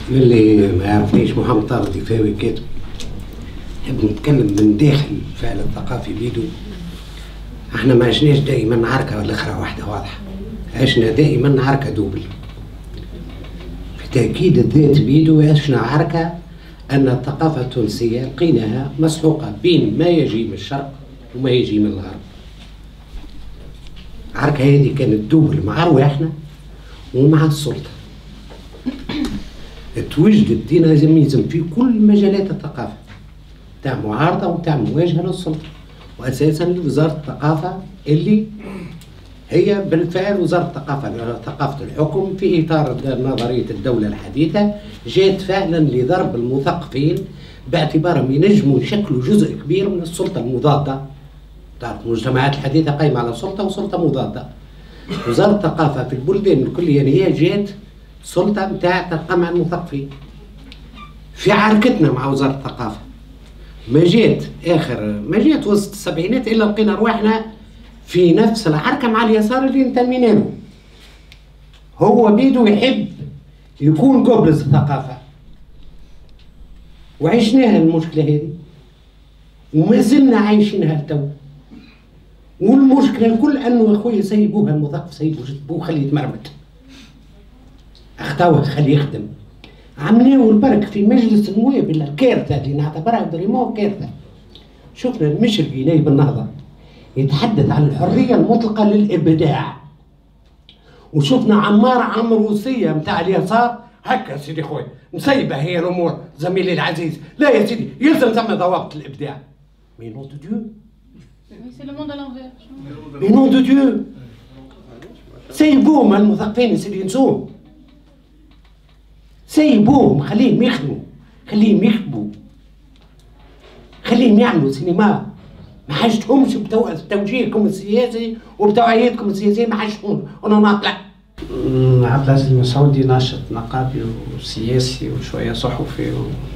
للي ما يعرفنيش محمد طارق يفاوي كاتب. نحب نتكلم من داخل الفعل الثقافي بيدو. احنا ما عشناش دائما عركة والأخرى واحدة واضحة، عشنا دائما عركة دوبل. في تأكيد الذات بيدو عشنا عركة أن الثقافة التونسية لقيناها مسحوقة بين ما يجي من الشرق وما يجي من الغرب. العركة هذه كانت دوبل مع أرواحنا ومع السلطة. توجدت ديناميزم في كل مجالات الثقافة، تاع معارضة وتاع مواجهة للسلطة، وأساسا وزارة الثقافة اللي هي بالفعل وزارة ثقافة الحكم في إطار نظرية الدولة الحديثة جات فعلا لضرب المثقفين باعتبارهم ينجموا يشكلوا جزء كبير من السلطة المضادة. تعرف المجتمعات الحديثة قايمة على سلطة وسلطة مضادة. وزارة الثقافة في البلدان الكلية هي جات سلطة نتاع تقمع المثقفين. في عركتنا مع وزارة الثقافة ما جات وسط السبعينات إلا لقينا رواحنا في نفس العركة مع اليسار اللي انتمينا له. هو بيدو يحب يكون قبلز الثقافة، وعشناها المشكلة هذه وما زلنا عايشينها لتو. والمشكلة الكل أنه يا خويا سيبوها المثقف، سيبوه خليه يتمرمد، اختوه خليه يخدم. عملناه البرك في مجلس النواب الكارثة اللي نعتبرها بريمون كارثة. شفنا المشرقي نايب النهضة يتحدث عن الحرية المطلقة للإبداع، وشفنا عمار عمروسية متاع اليسار هكا سيدي خويا مسيبة هي الأمور. زميلي العزيز لا يا سيدي يلزم ثم ضوابط الإبداع. مي نون دو ديو، سي لو موند ا لانفير. مي نون دو ديو، سيبوهم المثقفين يا سيدي ينسوهم، سيبوهم خليهم يخدموا، خليهم يكتبوا، خليهم يعملوا سينما. ما حاجتهمش بتوجيهكم السياسي وبتوعيتكم السياسيه، ما حاجتهمش. انا نطلع. عبد العزيز المسعودي ناشط نقابي وسياسي وشويه صحفي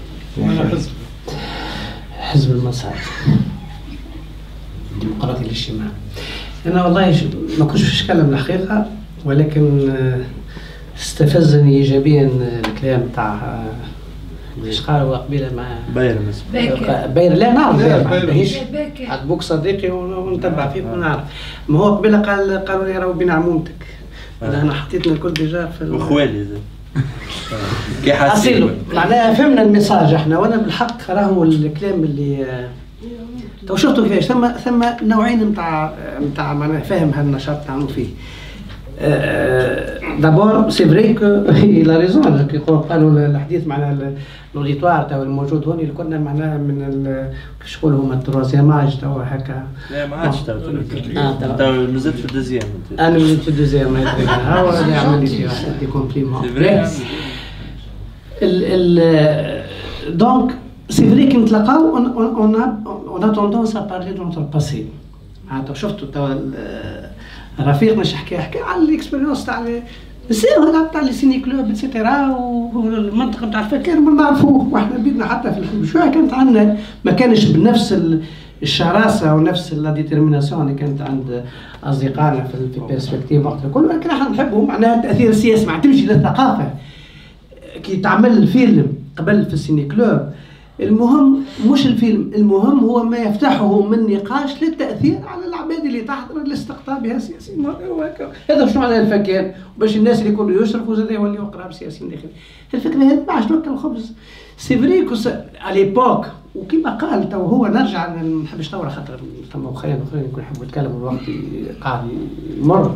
حزب المسار الديمقراطي الاجتماعي. انا والله ما كنتش في اشكال الحقيقه، ولكن استفزني ايجابيا الكلام تاع ايش قالوا قبيله مع باير. لا نعرف باير عاد بوك صديقي ونتبع فيك ونعرف. ما هو قبيله قالوا لي راهو بين عمومتك. انا حطيتنا الكل ديجا في وخوالي كي حاسين معناها فهمنا الميساج احنا. وانا بالحق راهو الكلام اللي تو شفتوا كيفاش ثم نوعين نتاع معناها فاهم هالنشاط نعملوا فيه. دابور سي فري كو لا ريزون كي قالوا الحديث معناها الاوديتوار تاع الموجود هوني اللي كنا معناها من كيش يقولوا هما التروازيام اج توا هكا. لا ما عادش تو نزلت في الدوزيام. انا نزلت في الدوزيام هاو اللي عمل لي في واحد دي كومبليمون. دونك سي فري كي نتلاقاو اون ا توندونس ا بارلي دو نوتر باسي. معناتها شفتوا توا رفيق مش حكى على الاكسبيريونس تاع السينما تاع لي سيني كلوب اتسيتيرا، والمنطقه نتاع الفكر ما نعرفوه. واحنا بيدنا حتى في الحلم شويه كانت عندنا ما كانش بنفس الشراسه ونفس لا ديترميناسيون اللي كانت عند اصدقائنا في البيرسبكتيف وقت الكل، ولكن احنا نحبوا معناها التاثير السياسي مع تمشي للثقافه. كي تعمل الفيلم قبل في السيني كلوب، المهم مش الفيلم، المهم هو ما يفتحه من نقاش للتاثير على العباد اللي تحضر لاستقطابها سياسيين. هذا شنو معنى الفكان؟ باش الناس اللي يكونوا يشرفوا زاد يوليوا قراب سياسيين داخلين. الفكره هذه ما عادش توكل الخبز. سي فري كو على ليبوك، وكما قال تو هو نرجع ما نحبش نطول خاطر ثم اخرين يكون يحبوا يتكلموا الوقت قاعد يمر.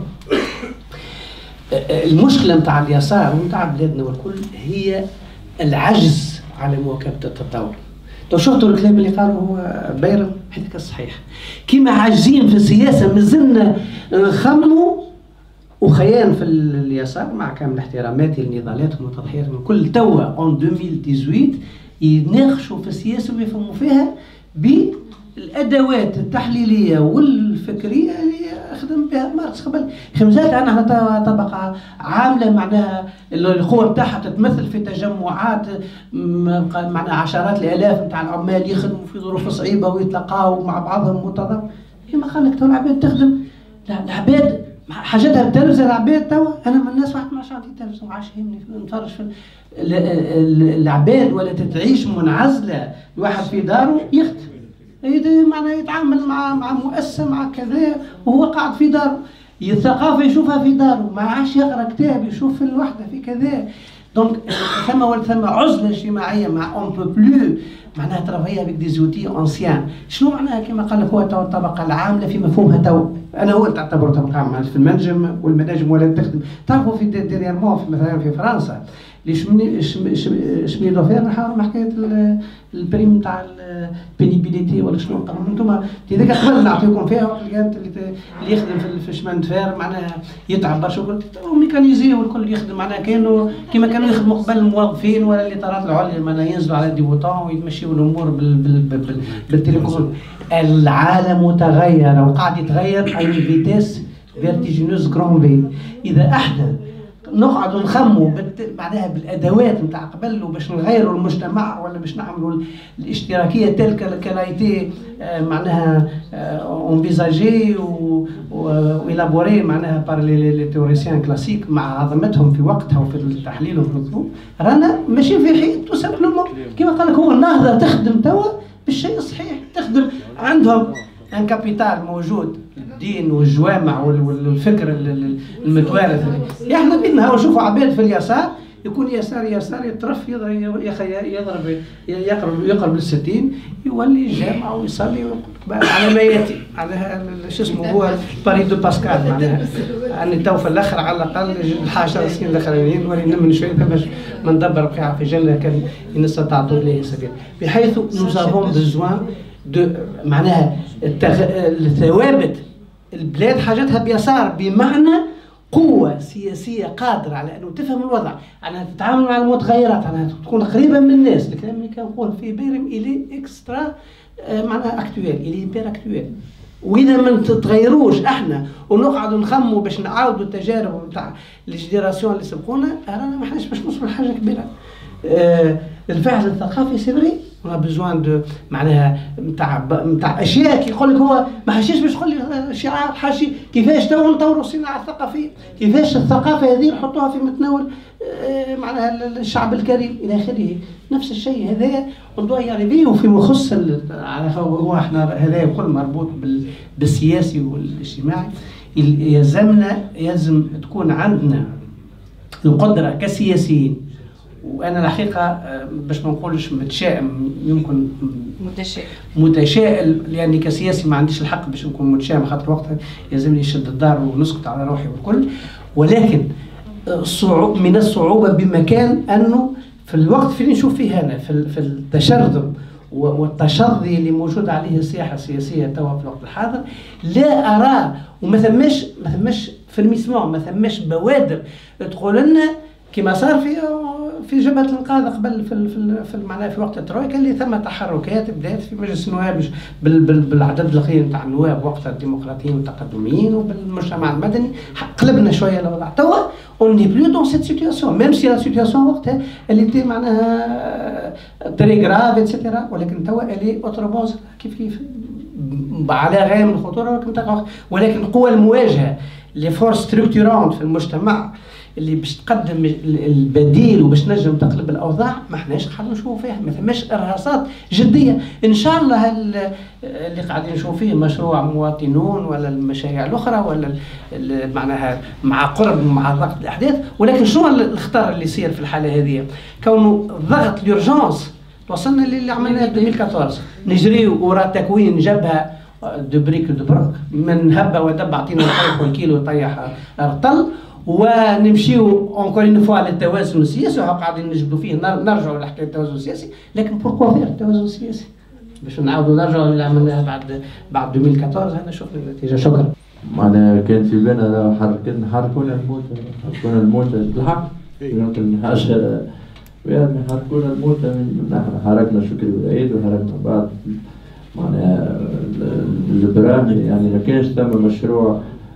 المشكله نتاع اليسار ونتاع بلادنا والكل هي العجز على مواكبه التطور. تو شفتوا الكلام اللي قالوا هو بايرن هذاك الصحيح. كيما عاجزين في السياسه مازلنا نخموا وخيان في اليسار مع كامل احتراماتي لنضالاتهم وتضحياتهم الكل. توا اون 2018 يناقشوا في السياسه ويفهموا فيها بالادوات التحليليه والفكريه اللي خدم بها ماركس قبل. خمسات احنا طبقه عامله معناها القوه بتاعها تتمثل في تجمعات معناها عشرات الالاف نتاع العمال يخدموا في ظروف صعيبه ويتلاقاو مع بعضهم متضامن. كما قال لك تو العباد تخدم، العباد حاجتها بتلفزة العباد توا. انا من الناس واحد ما عادش عندي تلفزة وعاش يهمني نتفرج في العباد، ولا تعيش منعزلة الواحد في داره يخدم، معناها يتعامل مع مؤسسة مع كذا وهو قاعد في داره. الثقافة يشوفها في داره، ما عادش يقرا كتاب يشوف في الوحدة في كذا. دونك ثم عزلة اجتماعية مع اون بو بلو معناها ترافاي افيك دي زوتي انسيان. شنو معناها كما قال لك هو تو الطبقة العاملة في مفهومها تو انا هو تعتبر طبقة عاملة في المنجم والمناجم ولا تخدم. تعرفوا في ديرييرمون مثلا في فرنسا اللي شمي دوفير نحاول حكايه البريم تاع البينيبيليتي ولا شنو نقولوا انتم هذيك قبل نعطيكم فيها وقت اللي يخدم في شمان دفير معناها يتعب برشا ميكانيزي والكل يخدم معناها كيما كانوا يخدموا قبل الموظفين ولا اللي طارات العليا معناها ينزلوا على ديبوتون ويتمشيوا الامور بالتليكوم. العالم تغير وقاعد يتغير اي فيتيس فيرتيجينوز كرومبي. اذا احنا نقعدوا نخموا بعدها بالادوات نتاع قبل وباش نغيروا المجتمع ولا باش نعملوا الاشتراكيه تلك كلايتي معناها انفيزاجي وإلابوري معناها بار لي تيوريسيان كلاسيك مع عظمتهم في وقتها وفي تحليلهم في الظروف. رانا ماشي في حين تو سامبلومون كيما قال لك هو النهضه تخدم توا بالشيء الصحيح، تخدم عندهم ان كابيتال موجود الدين والجوامع والفكر المتوارث. احنا بدنا نشوفوا عباد في اليسار يكون يسار يطرف يقرب لل60 يولي جامع ويصلي على ما ياتي على شو اسمه هو باري دو باسكال معناها اني تو في الاخر على الاقل الحاجه السنين الاخرانيين ولي نمن شويه باش ما ندبر بقاعه في جنه كان نستطيعوا اليه سبيل بحيث نوزافون بزوان دو معناها الثوابت البلاد حاجتها بيسار بمعنى قوة سياسية قادرة على أنه تفهم الوضع، على تتعامل مع المتغيرات، على تكون قريبة من الناس. الكلام اللي كان نقول فيه بيرم إلي إكسترا معناها أكتويل إلي بير أكتويل. وإذا ما نتغيروش إحنا ونقعدوا نخموا باش نعاودوا التجارب نتاع الجينيراسيون اللي سبقونا رانا ما احناش باش نوصلوا لحاجة كبيرة. الفاعل الثقافي سي فري اون بيزوان دو معناها نتاع اشياء يقول لك هو ما حاشيش باش تقول لي شعار حاشي كيفاش تو نطوروا الصناعه الثقافيه، كيفاش الثقافه هذه نحطوها في متناول معناها الشعب الكريم الى اخره. نفس الشيء هذا موضوع ياريفي وفي مخص هو احنا هذا كل مربوط بالسياسي والاجتماعي. يلزم تكون عندنا القدره كسياسيين، وانا الحقيقه باش ما نقولش متشائم يمكن متشائم لاني كسياسي ما عنديش الحق باش نكون متشائم خاطر وقتها يلزمني نشد الدار ونسكت على روحي والكل. ولكن من الصعوبه بمكان انه في الوقت اللي نشوف فيه انا في التشرذم والتشظي اللي موجود عليه الساحه السياسيه توا في الوقت الحاضر لا ارى وما ثماش فرميسمون ما ثماش بوادر تقول لنا كما صار في جبهة الإنقاذ قبل في معناها في وقت الترويكا اللي ثم تحركات بدات في مجلس النواب بالعدد القليل نتاع النواب وقتها الديمقراطيين والتقدميين وبالمجتمع المدني قلبنا شويه الوضع. توا اون ني بلو دون سيت سيتياسيون ميم سي لا سيتياسيون وقتها اللي تي معناها تري غراف اتسيتيرا، ولكن توا اللي اوتروبونز كيف على غايه من الخطوره ولكن القوى المواجهه لي فورس ستركتورونت في المجتمع اللي باش تقدم البديل وباش نجم تقلب الاوضاع ما احناش قاعدين نشوفوا فيها، ما ثماش ارهاصات جديه. ان شاء الله اللي قاعدين نشوفوا فيه مشروع مواطنون ولا المشاريع الاخرى ولا معناها مع قرب مع ضغط الاحداث. ولكن شنو الخطر اللي يصير في الحاله هذه؟ كونه ضغط لورجونس وصلنا اللي عملناه 2014 نجريو وراء تكوين جبهه دو بريك دو بروك من هبه ودب اعطينا الطريق والكيلو يطيح رطل ونمشيو اونكور اون فوا للتوازن السياسي وقاعدين نجبدوا فيه نرجعوا لحكايه التوازن السياسي. لكن بوركوا فير التوازن السياسي باش نعاودوا نرجعوا اللي عملناه بعد 2014 هذا شفنا النتيجه. شكرا. معناها كان في بالنا حركونا الموت بالحق يمكن حاجه يعني حركونا الموت نحن حركنا شكري والعيد وحركنا بعض معناها البراهي يعني ما كانش ثم مشروع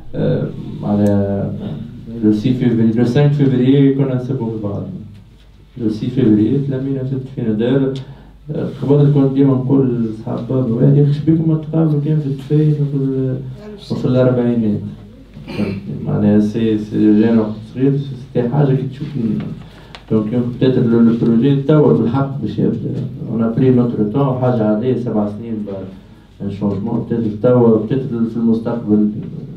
معناها لو 5 فيفري كنا نسبوا في بعض. لو 6 فيفري تلمينا فينا دار قبل كنت ديما نقول لاصحاب بابا يا اخي شبيكم ما تقابلوا كان في التفاين وفي الاربعينات معناها سي جين وقت صغير سيتي حاجه كي تشوف دونك بتاتر لو بروجي توا بالحق باش يبدا اون ابري نوتر تون حاجه عاديه 7 سنين ان شونجمون بتاتر توا بتاتر في المستقبل.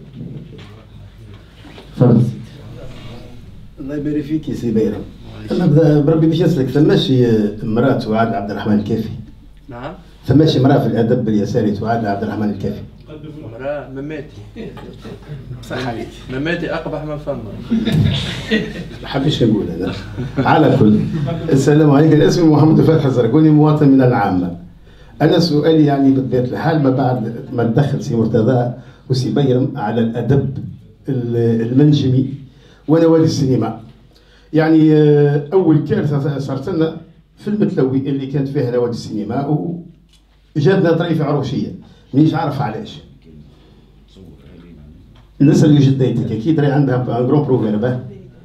تفضل. الله يبارك فيك يا سي بيرم. نبدا بربي باش نسلك ثماشي امراه تعاد عبد الرحمن الكافي. نعم. ثماشي امراه في الادب اليساري تعاد عبد الرحمن الكافي. امراه مماتي. صح عليك. مماتي اقبح من فما. ما حبيتش نقول انا. على كل. السلام عليكم، أنا اسمي محمد فتحي الزرقوني، مواطن من العامه. انا سؤالي يعني بطبيعه الحال ما بعد ما تدخل سي مرتضى وسي بيرم على الادب المنجمي ونوادي السينما. يعني اول كارثه صارت لنا في المتلوي اللي كانت فيها نوادي السينما وجاتنا طريفه عروشيه مانيش عارف علاش. الناس اللي جديتك اكيد راهي عندها ان جرون بروفيرب.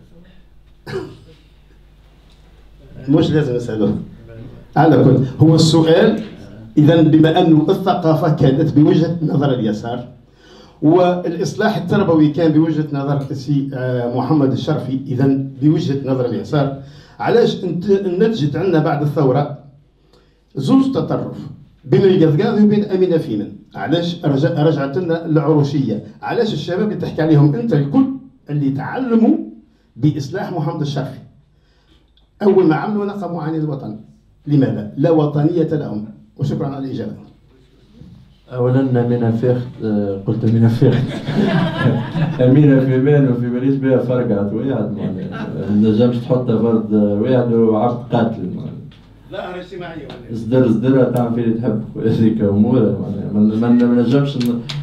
مش لازم نسالوه. على كل هو السؤال اذا بما انه الثقافه كانت بوجهه نظر اليسار والاصلاح التربوي كان بوجهه نظر السي محمد الشرفي، اذا بوجهه نظر اليسار، علاش نتجت عندنا بعد الثوره زوج تطرف بين القذقاذي وبين امينه فيمن؟ علاش رجعت لنا العروشيه؟ علاش الشباب اللي تحكي عليهم انت الكل اللي تعلموا باصلاح محمد الشرفي اول ما عملوا نقموا عن الوطن؟ لماذا؟ لا وطنيه لهم. وشكرا على الاجابه. اولا امينه فاخت قلت امينه فاخت امينه في بال وفي باليش بها فرقعت وقعت ما نجمش تحطها فرد واحد وعبد قاتل. لا اجتماعيه صدرها تعمل فيه اللي تحب هذيك امورها. ما نجمش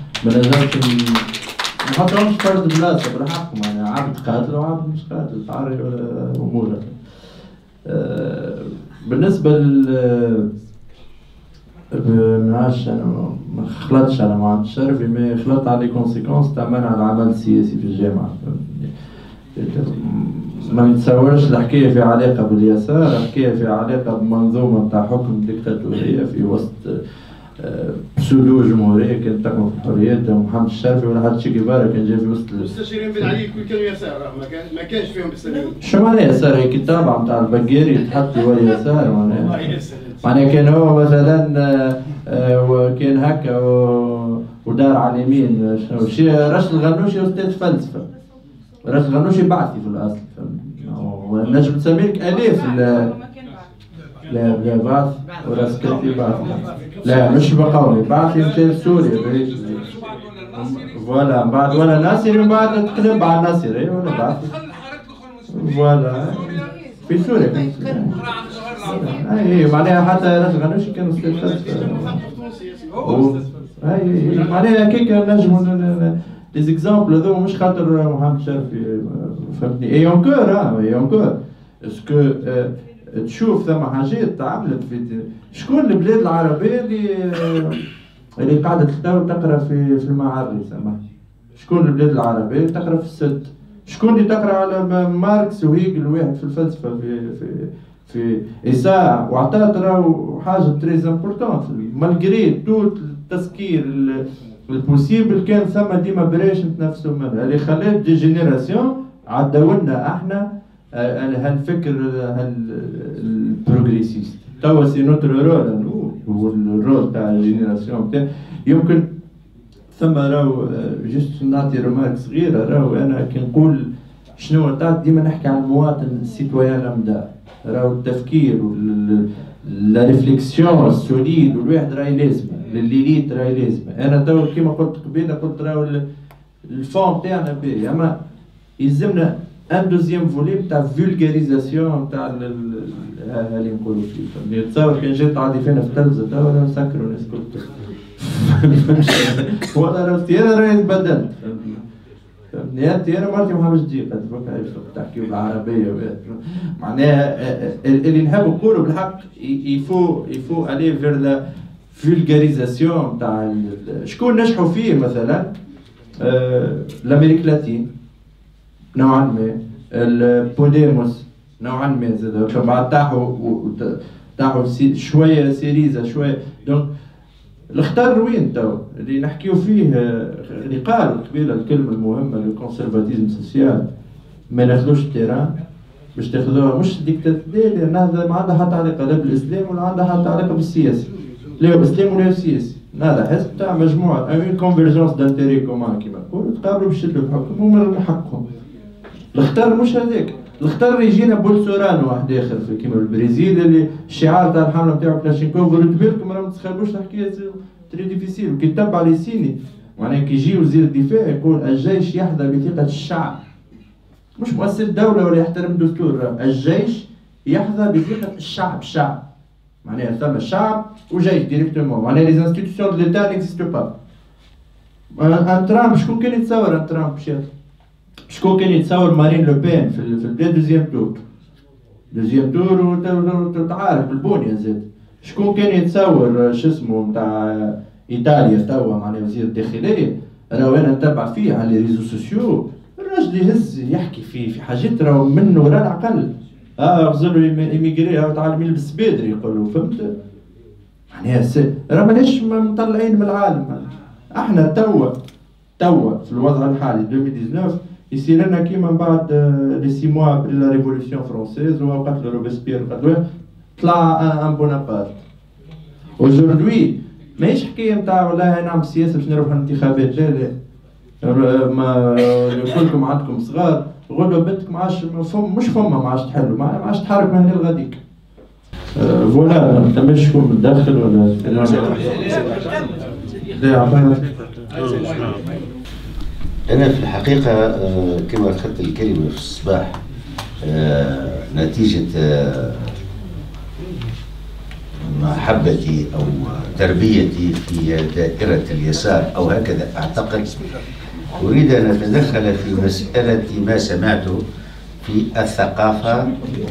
نحطهمش فرد بلاصه بالحق. معناها عبد قاتل وعبد مش قاتل تعرف امورها. بالنسبه منعرفش انا ما خلطتش على معهد الشرفي، ما خلطت على لي كونسيكونس تاع منع العمل السياسي في الجامعه. ما نتصورش الحكايه في علاقه باليسار، الحكايه في علاقه بمنظومه تاع حكم ديكتاتوريه في وسط بسودو جمهوريه كانت تقوم في الحريات. محمد الشرفي ولا حتى شي كبار كان جاي في وسط المستشارين بن علي كل كانوا يسار، ما كانش فيهم اسلاميين. شو معناها يسار؟ هي كتابه نتاع البقيري تحط يولي يسار. معناها كان هو مثلا وكان هكا ودار على اليمين. شنو راشد الغنوشي استاذ فلسفه، راشد الغنوشي بعثي في الاصل، نجم تسميك اليف. لا بعث ولا سكرتي بعث. لا مش بقولي بعثي مشى لسوريا فوالا بعد ولا ناصري من بعد تقلب على ناصري ولا بعث فوالا في سوريا. اي معناها حتى راشد الغنوشي كان استاذ فلسفه. اي معناها كيك نجموا لي زيكزامبل هذو مش خاطر محمد الشرفي فهمتني. اي اونكور اسكو تشوف ثم حاجات تعملت في شكون البلاد العربيه اللي قاعده تقرا في المعري سامح؟ شكون البلاد العربيه اللي تقرا في السد؟ شكون اللي تقرا على ماركس وهيجل واحد في الفلسفه في إساءة وعطات راهو حاجه تريز امبورتونت مالغري تو التسكير البوسيبل كان ثم ديما بريش نتنافسوا منها اللي خلات دي جينيراسيون عداولنا احنا هالفكر البروغريسيست. توا سي نوتر رول هو الرول تاع الجينيراسيون تاع يمكن ثم راهو جست نعطي رمارك صغيره. راهو انا كي نقول شنو تاع ديما نحكي على المواطن السيتويان لامدا. راهو التفكير لا ريفليكسيون السوليد والواحد راهي لازمه للليليت راهي لازمه. انا توا كيما قلت قبيله قلت راهو الفون تاعنا باهي اما يلزمنا ان دوزيام فولي تاع فولغاريزاسيون تاع اللي نقولوا فيه. تصور كان جات عادي فينا في التلفزه توا نسكروا الناس الكل ولا راهي انا راهي تبدلت فهمتني. انا مرتي ما حبش تجي تحكيو بالعربيه معناها اللي نحب نقولوا بالحق يفو الي فير لا فولغاريزاسيون تاع شكون نجحوا فيه مثلا الامريك لاتين نوعا ما، البوديموس نوعا ما زاد بعد تاعو شويه سيريزا شويه. دونك الخطر وين تو اللي نحكيو فيه اللي قال قبيله الكلمه المهمه لو كونسيرفاتيزم سوسيال، ما ناخذوش التيران باش تاخذوها مش ديكتاتورية، لان هذا ما عندها حتى علاقه لا بالاسلام ولا عندها حتى علاقه بالسياسه، لا بالاسلام ولا بالسياسي. هذا حزب تاع مجموعه اون كونفيرجونس دانتيري كومان كيما نقولوا، تقابلوا باش يشدوا بحكم هما من حقهم. الخطر مش هذاك، الخطر يجينا بولسورانو واحد اخر في كيما البرازيل اللي الشعار تاع الحمله نتاعو كلاشينكوف، ردوا بالكم راه ما تسخربوش الحكايه تري ديفيسيل. وكي تتبع لي سيني معناها كي يجي وزير الدفاع يقول الجيش يحظى بثقه الشعب، مش مؤسسة دولة ولا يحترم دستور، الجيش يحظى بثقة الشعب، الشعب معناها ثم شعب وجيش ديريكتومون، معناها لي انستيتيسيون دو ليتا نيكزيستو با. ان ترامب شكون كان يتصور ان ترامب شاف؟ شكون كان يتصور مارين لو بين في البلاد دوزيام تور؟ دوزيام تور وتعارف بالبنية زاد. شكون كان يتصور شو اسمه نتاع ايطاليا توا معناها وزير الداخلية؟ راهو انا نتبع فيه على لي ريزو سوسيو، الراجل يهز يحكي في حاجات راهو منه ولا العقل. غزلوا ايميغري تعلم يلبس بدري يقولوا فهمت؟ معناها راه ماناش مطلعين من العالم. احنا توا في الوضع الحالي 2019 يصير لنا كيما من بعد لي 6 موا ابري لا ريفوليسيون فرونسيز وقتلوا روبسبير وقتلوه طلع ان بونابرت. اوجوردي ماهيش حكايه نتاع والله نعمل سياسه باش نربح الانتخابات، لا ما كلكم عندكم صغار غدوه بنتك ما عادش مش فما ما عادش تحلوا ما عادش تحرك من هنا لغاديك. فوالا ما تماش شكون متدخل ولا أنا في الحقيقة كما أخذت الكلمة في الصباح نتيجة محبتي أو تربيتي في دائرة اليسار أو هكذا أعتقد، أريد أن أتدخل في مسألة ما سمعته في الثقافة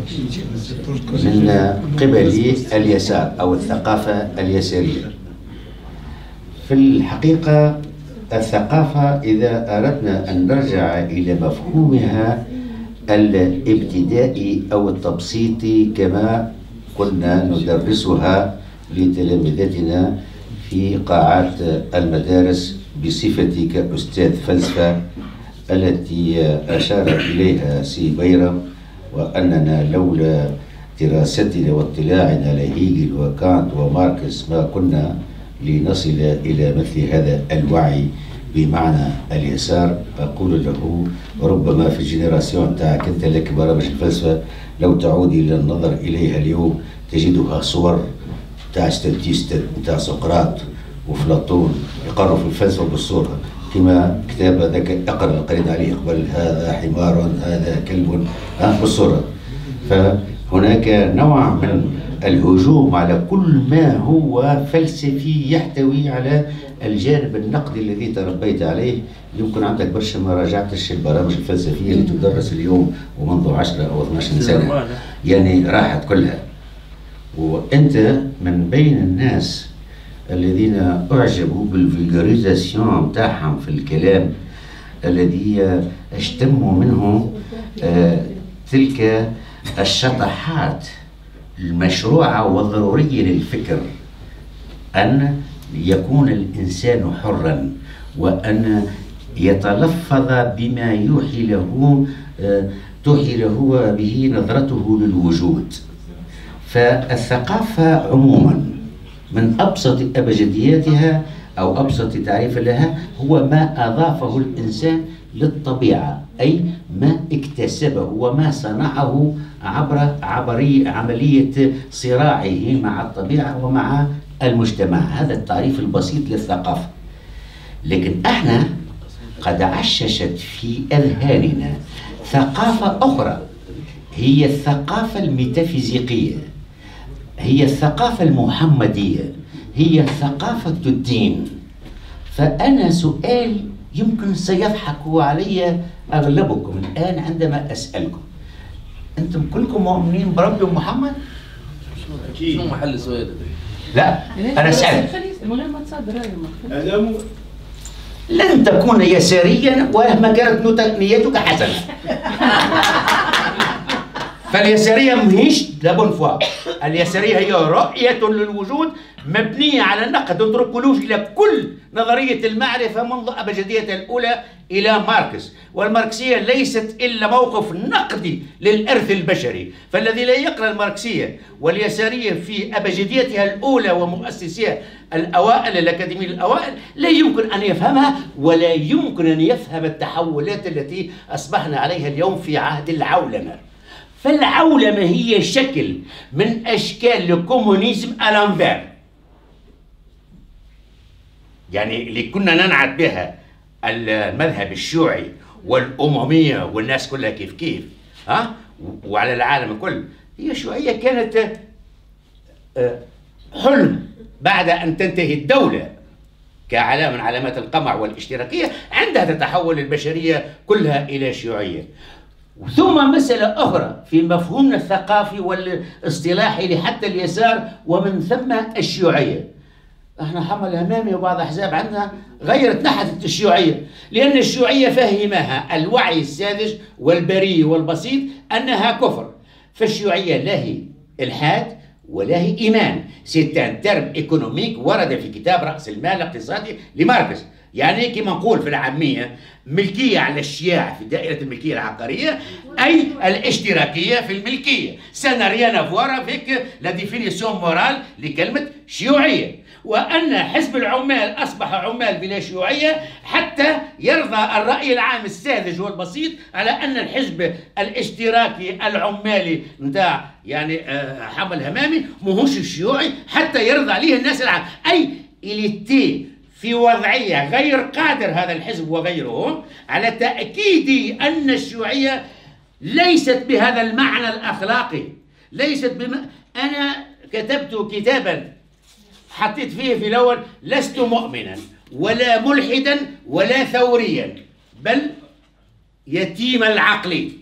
من قبل اليسار أو الثقافة اليسارية. في الحقيقة الثقافة إذا أردنا أن نرجع إلى مفهومها الابتدائي أو التبسيطي كما كنا ندرسها لتلامذتنا في قاعات المدارس بصفتي كأستاذ فلسفة التي أشار إليها سي بيرم، وأننا لولا دراستنا واطلاعنا لهيجل وكانت وماركس ما كنا لنصل إلى مثل هذا الوعي بمعنى اليسار. أقول له ربما في الجنراسيون تاعك أنت لك برامج الفلسفة لو تعود إلى النظر إليها اليوم تجدها صور تاع ستاتيست تاع سقراط وأفلاطون يقروا في الفلسفة بالصورة كما كتاب هذاك اقرا قريت عليه قبل، هذا حمار هذا كلب بالصورة. فهناك نوع من الهجوم على كل ما هو فلسفي يحتوي على الجانب النقدي الذي تربيت عليه. يمكن عندك برشا ما راجعتش البرامج الفلسفية اللي تدرس اليوم ومنذ 10 أو 12 سنة يعني راحت كلها. وأنت من بين الناس الذين أعجبوا بالفيجوريزاسيون بتاعهم في الكلام الذي اشتموا منه تلك الشطحات المشروعة والضرورية للفكر، أن يكون الإنسان حرا وأن يتلفظ بما توحي له به نظرته للوجود. فالثقافة عموما من أبسط أبجدياتها أو أبسط تعريف لها هو ما أضافه الإنسان للطبيعة، أي ما اكتسبه وما صنعه عبر عملية صراعه مع الطبيعة ومع المجتمع. هذا التعريف البسيط للثقافة. لكن احنا قد عششت في أذهاننا ثقافة أخرى، هي الثقافة الميتافيزيقية، هي الثقافة المحمدية، هي ثقافة الدين. فأنا سؤال يمكن سيضحك علي أغلبكم الآن عندما أسألكم، أنتم كلكم مؤمنين بربي محمد؟ شنو محل السؤال؟ لا أنا أسألك لن تكون يساريا ومهما كانت نيتك حسنة. فاليسارية ماهيش لابون فوا، اليسارية هي رؤية للوجود مبنية على النقد أنثروبولوجي لكل نظرية المعرفة منذ أبجديتها الأولى إلى ماركس. والماركسية ليست إلا موقف نقدي للإرث البشري، فالذي لا يقرأ الماركسية واليسارية في أبجديتها الأولى ومؤسسيها الأوائل الأكاديميين الأوائل لا يمكن أن يفهمها، ولا يمكن أن يفهم التحولات التي أصبحنا عليها اليوم في عهد العولمة. فالعولمة هي شكل من أشكال الكومونيزم الأنفير، يعني اللي كنا ننعت بها المذهب الشيوعي والأممية والناس كلها كيف كيف وعلى العالم الكل. هي الشيوعية كانت حلم بعد أن تنتهي الدولة كعلامة من علامات القمع والاشتراكية، عندها تتحول البشرية كلها إلى شيوعية. ثم مسألة أخرى في مفهومنا الثقافي والاصطلاحي لحتى اليسار ومن ثم الشيوعية. احنا حمل امامي وبعض احزاب عندنا غيرت نحت الشيوعيه، لان الشيوعيه فهمها الوعي الساذج والبريء والبسيط انها كفر. فالشيوعيه لا هي الحاد ولا هي ايمان، سي ان ترم ايكونوميك ورد في كتاب راس المال الاقتصادي لماركس. يعني كما نقول في العاميه ملكيه على الشياع في دائره الملكيه العقاريه، اي الاشتراكيه في الملكيه. سا ريان افوار افيك لا ديفينيسيون مورال لكلمه شيوعيه. وأن حزب العمال أصبح عمال بلا شيوعية حتى يرضى الرأي العام الساذج والبسيط على أن الحزب الاشتراكي العمالي نتاع يعني حمل همامي ماهوش الشيوعي حتى يرضى عليه الناس العام. أي إليتي في وضعية غير قادر هذا الحزب وغيرهم على تأكيد أن الشيوعية ليست بهذا المعنى الأخلاقي، ليست أنا كتبت كتابا حطيت فيه في الأول لست مؤمنا ولا ملحدا ولا ثوريا بل يتيم العقل.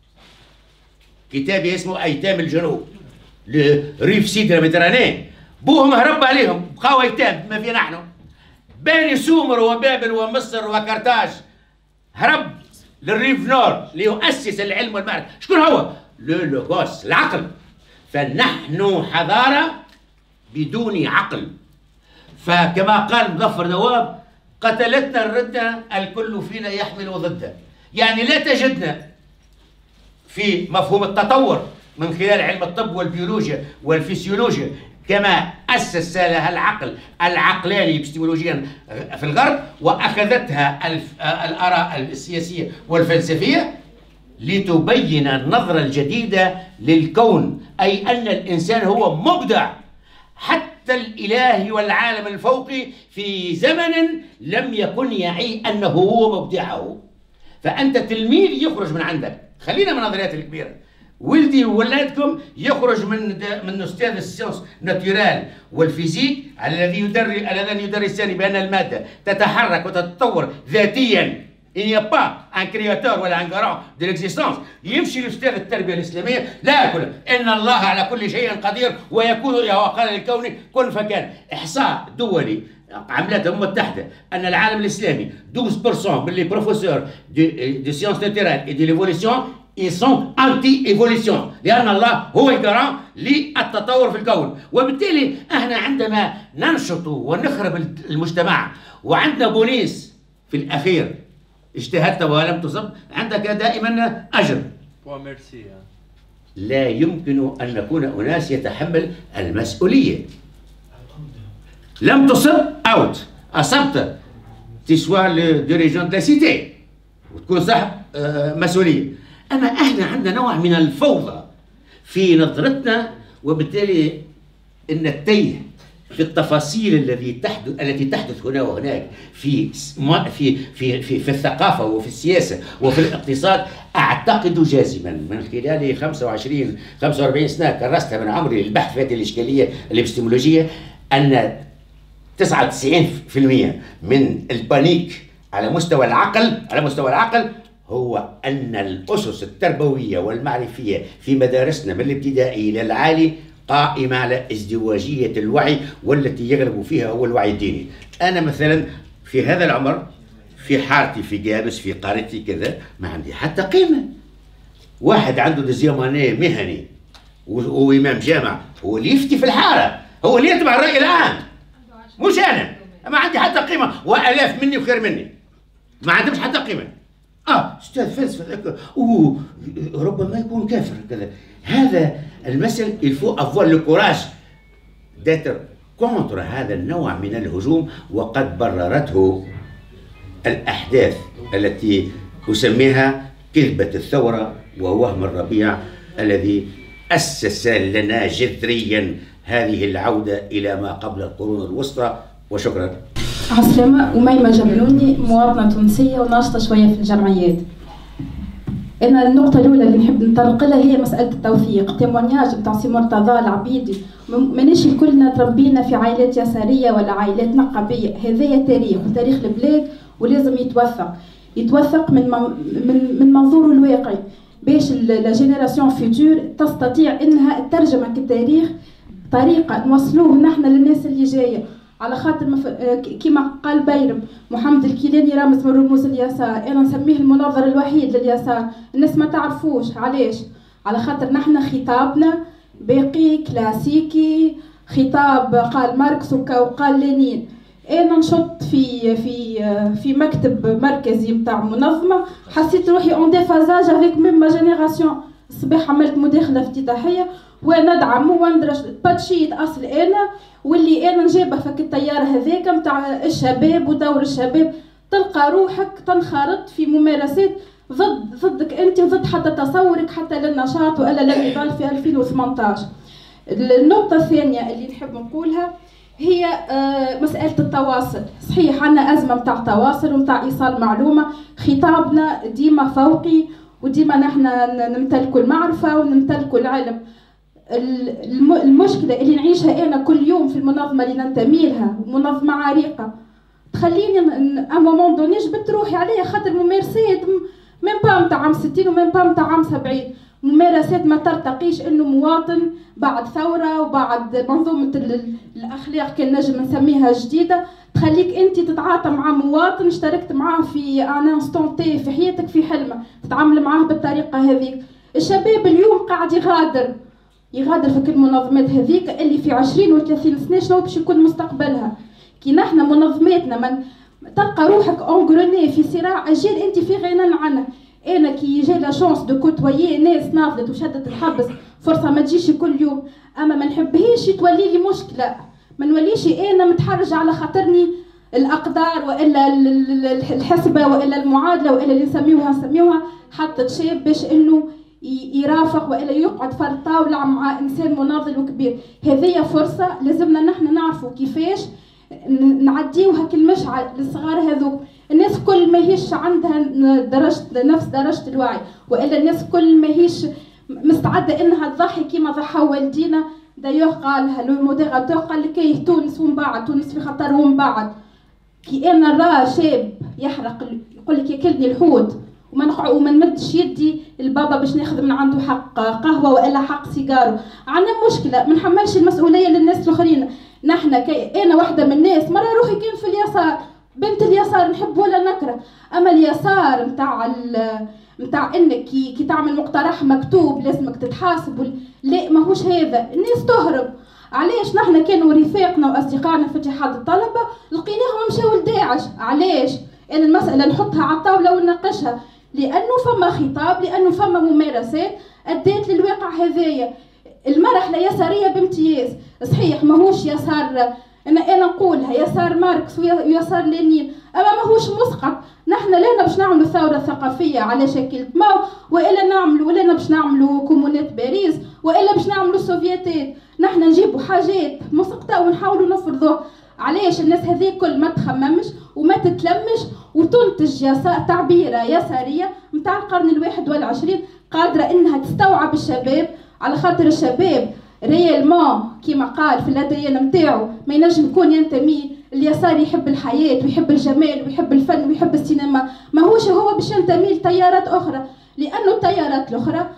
كتابي اسمه أيتام الجنوب لريف سيدرا مدراني. بوهم هرب عليهم بقاو أيتام بما فينا نحن. بني سومر وبابل ومصر وكرتاج هرب للريف نور ليؤسس العلم والمعرفة. شكون هو؟ لوغوس العقل. فنحن حضارة بدون عقل. فكما قال مظفر نواب قتلتنا الردة الكل فينا يحمل ضده. يعني لا تجدنا في مفهوم التطور من خلال علم الطب والبيولوجيا والفسيولوجيا كما أسس لها العقل العقلاني ابستمولوجيا في الغرب وأخذتها الآراء السياسية والفلسفية لتبين النظرة الجديدة للكون، أي أن الإنسان هو مبدع حتى الإله والعالم الفوقي في زمن لم يكن يعي أنه هو مبدعه. فأنت تلميذ يخرج من عندك، خلينا من النظريات الكبيرة. ولدي وولادكم يخرج من أستاذ السيونس ناتورال والفيزيك الذي يدرسان بأن المادة تتحرك وتتطور ذاتيا. Il n'y a pas un créateur ولا un garant de l'existence. يمشي لأستاذ التربية الإسلامية لا يقول إن الله على كل شيء قدير ويكون وقال للكون كن فكان. إحصاء دولي عملتها الأمم المتحدة أن العالم الإسلامي 12% من les professeurs de sciences naturelles et de l'évolution ils sont anti-évolution لأن الله هو الجرام للتطور في الكون. وبالتالي احنا عندما ننشط ونخرب المجتمع وعندنا بوليس في الأخير اجتهدت ولم تصب عندك دائما أجر. لا يمكن أن نكون أناس يتحمل المسؤولية. لم تصب أوت، أصبت تسوى لديريجون دو سيتي وتكون صاحب مسؤولية. أما احنا عندنا نوع من الفوضى في نظرتنا، وبالتالي إن التيه في التفاصيل التي تحدث هنا وهناك في الثقافة وفي السياسة وفي الاقتصاد. أعتقد جازما من خلال 45 سنة كرستها من عمري للبحث في هذه الإشكالية الإبستمولوجية أن 99% من البانيك على مستوى العقل هو أن الأسس التربوية والمعرفية في مدارسنا من الابتدائي إلى العالي قائمة على ازدواجية الوعي والتي يغلب فيها هو الوعي الديني. أنا مثلا في هذا العمر في حارتي في جابس في قارتي كذا ما عندي حتى قيمة. واحد عنده ديزيوماني مهني وامام جامع هو اللي يفتي في الحاره، هو اللي يتبع الراي العام، مش انا. ما عندي حتى قيمه، والاف مني وخير مني ما عندهمش حتى قيمه. استاذ فلسفه ربما يكون كافر كذا. هذا المثل الفو افوار لو كوراج داتر كونتر هذا النوع من الهجوم، وقد بررته الاحداث التي اسميها كذبه الثوره ووهم الربيع الذي اسس لنا جذريا هذه العوده الى ما قبل القرون الوسطى. وشكرا. عسلامة، أميمة جبلوني، مواطنة تونسية وناشطة شوية في الجمعيات. أنا النقطة الأولى اللي نحب نطرق لها هي مسألة التوثيق، تيمونياج بتاع سي مرتضى العبيدي. مانيش كلنا تربينا في عائلات يسارية ولا عائلات نقابية، هذايا تاريخ وتاريخ البلاد ولازم يتوثق من منظوره الواقعي باش لا جينيراسيون فيتور تستطيع انها تترجم التاريخ بطريقة نوصلوه نحن للناس اللي جاية. على خاطر كما قال بيرم محمد الكيلاني رمز من رموز اليسار، انا نسميه المناظر الوحيد لليسار. الناس ما تعرفوش علاش؟ على خاطر نحن خطابنا باقي كلاسيكي، خطاب قال ماركس وقال لينين. انا نشط في مكتب مركزي نتاع منظمه، حسيت روحي اون ديفازاج افيك ميم ما جينيراسيون. الصباح عملت مداخله افتتاحيه وندعم وندرج باتشيت اصل انا واللي انا نجيبه فك التيار هذاك نتاع الشباب ودور الشباب. تلقى روحك تنخرط في ممارسات ضدك انت وضد حتى تصورك حتى للنشاط والا للنضال في 2018. النقطه الثانيه اللي نحب نقولها هي مسألة التواصل. صحيح عندنا أزمة متاع تواصل ومتاع إيصال معلومة، خطابنا ديما فوقي وديما نحن نمتلكوا المعرفة ونمتلكوا العلم. المشكلة اللي نعيشها أنا كل يوم في المنظمة اللي ننتمي لها، منظمة عريقة، تخليني أ مومون دوني جبت روحي عليها خاطر ممارسات ميم با متاع عام 60 وميم با متاع عام 70، ممارسات ما ترتقيش انه مواطن بعد ثوره وبعد منظومه الاخلاق كان نجم نسميها جديده تخليك انت تتعاطى مع مواطن اشتركت معاه في ان انستون تي في حياتك في حلمه، تتعامل معاه بالطريقه هذيك. الشباب اليوم قاعد يغادر في كل المنظمات هذيك اللي في 20 و30 سنه شنو باش يكون مستقبلها. كي نحن منظماتنا من تلقى روحك اونغروني في صراع اجيال انت في غنى عنه. انا كي جا لا شونس دو كوتويي ناس ناضلت وشدت الحبس، فرصه ما تجيش كل يوم، اما ما نحبهاش تولي لي مشكله، ما نوليش انا متحرجه على خاطرني الاقدار والا الحسبه والا المعادله والا اللي نسميوها حطت شاب باش انه يرافق والا يقعد في الطاوله مع انسان مناضل وكبير. هذه فرصه لازمنا نحن نعرفوا كيفاش نعديوها كالمشعل للصغار هذوك. الناس كل ما هيش عندها نفس درجة الوعي والا الناس كل ما هيش مستعده انها تضحي كيما ضحى والدينا. دايوغ قالها لو موديراتور قال لك ايه تونس ومن بعد تونس في خطر ومن بعد. كي انا نرى شاب يحرق يقول لك ياكلني الحوت وما نمدش يدي البابا باش ناخذ من عنده حق قهوه والا حق سيجارو، عندنا مشكله ما نحملش المسؤوليه للناس الاخرين. نحن انا واحده من الناس مره روحي كان في اليسار، بنت اليسار نحب ولا نكره، اما اليسار نتاع انك كي تعمل مقترح مكتوب لازمك تتحاسب لا ماهوش هذا. الناس تهرب. علاش نحن كانوا رفاقنا واصدقائنا في اتحاد الطلبه لقيناهم مشاو لداعش؟ علاش؟ انا المساله نحطها على الطاوله ونناقشها لانه فما خطاب، لانه فما ممارسات ادت للواقع هذايا. المرحله يساريه بامتياز، صحيح ماهوش يسار انا نقولها يسار ماركس ويسار لينين، اما ماهوش مسقط. نحن لا باش نعملوا ثوره ثقافيه على شكل ماو ولا باش نعملوا كومونات باريس والا باش نعملوا سوفيتات. نحن نجيبوا حاجات مسقطه ونحاولوا نفرضوها. علاش الناس هذه كل ما تخممش وما تتلمش وتنتج تعبيره يساريه نتاع القرن ال21 قادره انها تستوعب الشباب، على خاطر الشباب ريالمون كيما قال في الأديان نتاعو ما ينجم يكون ينتمي اليسار يحب الحياة ويحب الجمال ويحب الفن ويحب السينما، ماهوش هو باش ينتمي لتيارات أخرى، لأنه التيارات الأخرى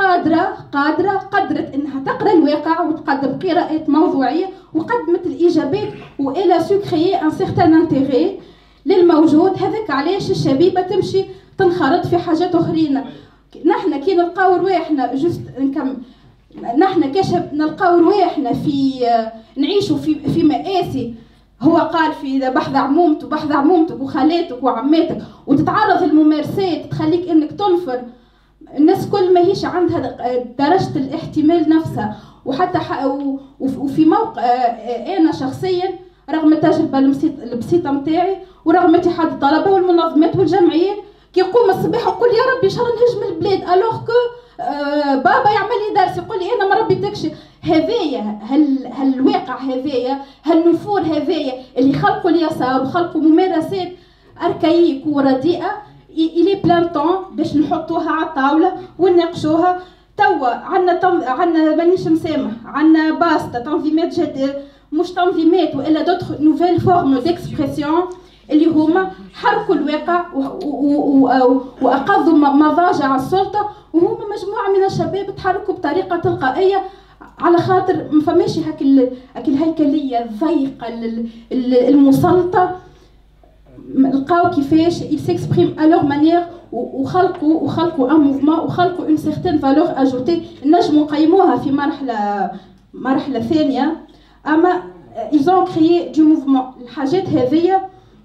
قدرت انها تقرا الواقع وتقدم قراءات موضوعيه وقدمت الاجابات والا سو كريي ان سيغتان انتيغي للموجود. هذاك علاش الشبيبه تمشي تنخرط في حاجات اخرين. نحن كي نلقاو رواحنا جست نكمل، نحن كاش نلقاو رواحنا في نعيشوا في مآسي. هو قال في بحث عمومتك وخالاتك وعماتك، وتتعرض للممارسات تخليك انك تنفر. الناس كل ما هيش عندها درجة الاحتمال نفسها. وحتى وفي موقع انا شخصيا رغم التجربة البسيطة متاعي ورغم اتحاد الطلبة والمنظمات والجمعيات، كي يقوم الصباح يقول يا ربي ان شاء الله نهجم البلاد، الوغ كو بابا يعمل لي درس يقول لي انا ما ربيتكش. هذايا هالواقع هذايا هالنفور هذايا اللي خلقوا اليسار وخلقوا ممارسات اركايك ورديئه إلي بلان طون باش نحطوها على الطاوله ونناقشوها. توا عندنا مانيش مسامح، عندنا باستا تنظيمات جديده مش تنظيمات والا دوتر نوفيل فورم ديكسبرسيون اللي هما حركوا الواقع واقضوا مضاجع السلطه، وهما مجموعه من الشباب تحركوا بطريقه تلقائيه على خاطر ما فماش هاك الهيكليه الضيقه المسلطه. لقاو كيفاش ils s'expriment à leur manière وخلقوا ان موفمون وخلقوا une certaine valeur ajoutée نجموا نقيموها في مرحله ثانيه. اما ils ont créé du mouvement. الحاجات هذيا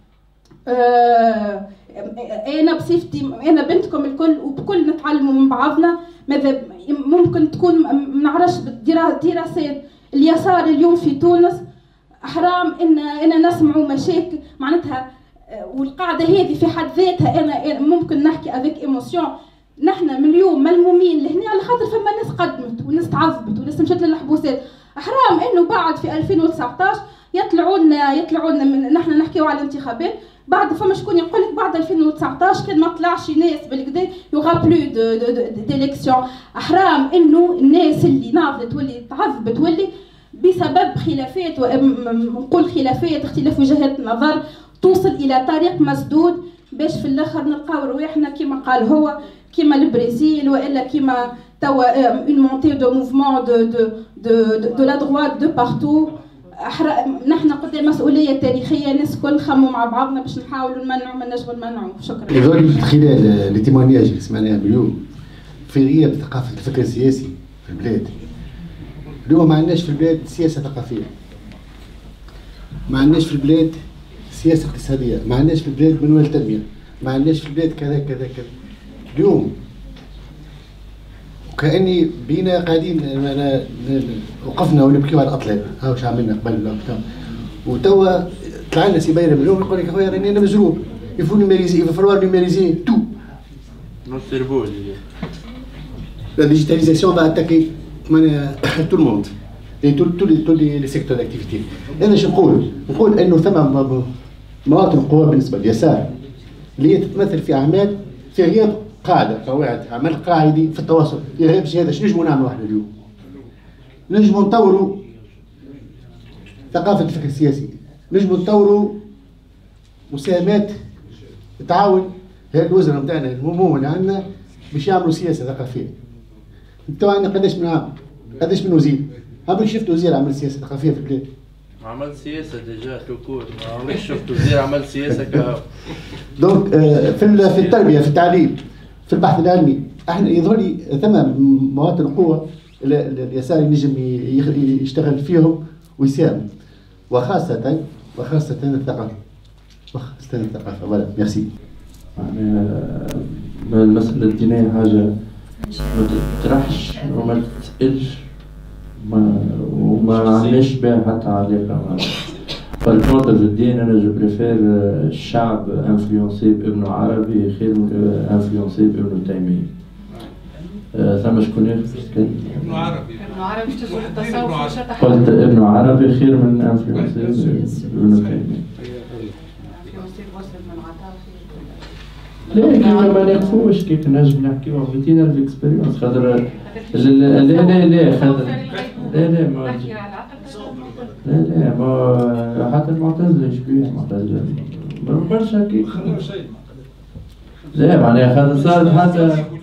انا بصفتي انا بنتكم الكل وبكل نتعلموا من بعضنا. ماذا ممكن تكون ما نعرفش دراسات اليسار اليوم في تونس حرام ان نسمعوا مشاكل معناتها، والقاعده هذه في حد ذاتها انا ممكن نحكي افيك ايموسيون. نحن من اليوم ملمومين لهنا على خاطر فما ناس قدمت وناس تعذبت وناس مشات للحبوسات. حرام انه بعد في 2019 يطلعوا لنا نحن نحكيو على الانتخابات بعد فما شكون يقول لك بعد 2019 كان ما طلعش ناس بالكدا يوغا بلو ديليكسيون. حرام انه الناس اللي ناضلت واللي تعذبت واللي بسبب خلافات نقول خلافات اختلاف وجهات النظر توصل الى طريق مسدود باش في الاخر نلقاو رواحنا كما قال هو كما البرازيل والا كما توا اون مونتي دو موفمون دو لا droite دو بارتو. نحن قدام مسؤوليه تاريخيه ناس الكل نخموا مع بعضنا باش نحاولوا نمنعوا ما نجموا نمنعوا. شكرا. يظل خلال التيمونياج اللي سمعناها اليوم في غياب ثقافه الفكر السياسي في البلاد. اليوم ما عندناش في البلاد سياسه ثقافيه، ما عندناش في البلاد سياسه اقتصاديه، ما عندناش في البلاد منوال تنميه، ما عندناش في البلاد كذا كذا كذا. اليوم وكاني بينا قاعدين وقفنا ونبكيو على الاطلال، ها واش عملنا قبل وتوا طلع لنا سي بايرم اليوم يقول لك خويا راني انا مزروب، يفو نيميريزي فالوار نيميريزي تو نو سيرفو لا ديجيتاليزاسيون va attaquer tout le monde et tous les secteurs d'activité. انا شو نقول انه ثم مواطن قوه بالنسبه لليسار اللي هي تتمثل في اعمال في غياب قواعد عمل قاعدي في التواصل. في غياب هذا شنو نجموا نعملوا احنا اليوم؟ نجموا نطوروا ثقافه الفكر السياسي، نجموا نطوروا مساهمات التعاون. هذه الوزاره نتاعنا الهموم اللي عندنا باش يعملوا سياسه ثقافيه. انتوا عندنا قداش من وزير؟ عمرك شفت وزير عمل سياسه ثقافيه في البلاد؟ عمل سياسه ديجا توكور، ما عمرك شفت وزير عمل سياسه دونك في التربيه في التعليم في البحث العلمي احنا يظهر لي ثم مواطن قوه اليسار ينجم يشتغل فيهم ويساهم، وخاصه الثقافه فوالا ميرسي. يعني المسألة الدينية حاجة ما تطرحش وما تتسألش وما عندناش بها حتى علاقة. فالبوانت دو الدين أنا جو بريفير الشعب انفلونسي بابن عربي خير من انفلونسي بابن تيمية. ثم شكون يخص ابن عربي تجربة التصوف. قلت ابن عربي خير من انفلونسي بابن تيمية. لا كيما ما نقفوش كيف نجم نحكيو عملتينا في اكسبيريونس خاطر لا خاطر لا ما حتى المعتزلة شبيه معتزلة برشا كيف لا معناها خاطر صارت حتى